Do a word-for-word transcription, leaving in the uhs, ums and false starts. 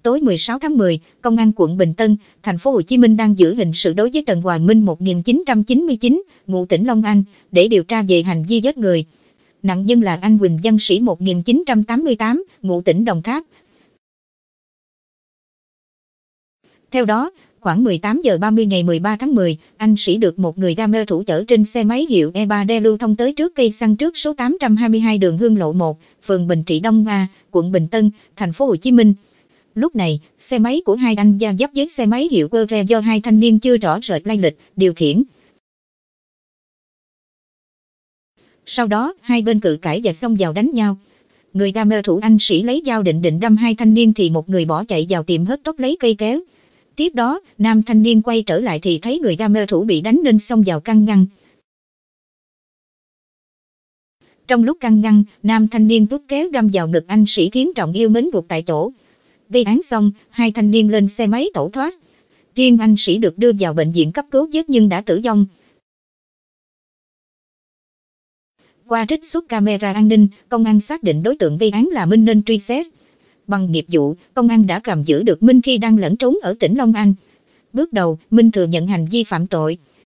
tối mười sáu tháng mười, Công an quận Bình Tân, thành phố Hồ Chí Minh đang giữ hình sự đối với Trần Hoài Minh một nghìn chín trăm chín mươi chín, ngụ tỉnh Long An, để điều tra về hành vi giết người. Nạn nhân là anh Huỳnh Văn Sĩ một nghìn chín trăm tám mươi tám, ngụ tỉnh Đồng Tháp. Theo đó, khoảng mười tám giờ ba mươi ngày mười ba tháng mười, anh Sĩ được một người đam mê thủ chở trên xe máy hiệu E ba D lưu thông tới trước cây xăng trước số tám trăm hai mươi hai đường Hương Lộ một, phường Bình Trị Đông A, quận Bình Tân, thành phố Hồ Chí Minh. Lúc này, xe máy của hai anh va giáp với xe máy hiệu Corvette do hai thanh niên chưa rõ rệt lai lịch điều khiển. Sau đó, hai bên cự cãi và xông vào đánh nhau. Người đam mê thủ anh Sĩ lấy dao định định đâm hai thanh niên thì một người bỏ chạy vào tiệm hớt tóc lấy cây kéo. Tiếp đó, nam thanh niên quay trở lại thì thấy người đam mê thủ bị đánh nên xông vào can ngăn. Trong lúc can ngăn, nam thanh niên rút kéo đâm vào ngực anh Sĩ khiến Trọng Yêu mến gục tại chỗ. Gây án xong, hai thanh niên lên xe máy tẩu thoát. Riêng anh Sĩ được đưa vào bệnh viện cấp cứu vết nhưng đã tử vong. Qua trích xuất camera an ninh, công an xác định đối tượng gây án là Minh nên truy xét. Bằng nghiệp vụ, công an đã cầm giữ được Minh khi đang lẩn trốn ở tỉnh Long An. Bước đầu, Minh thừa nhận hành vi phạm tội.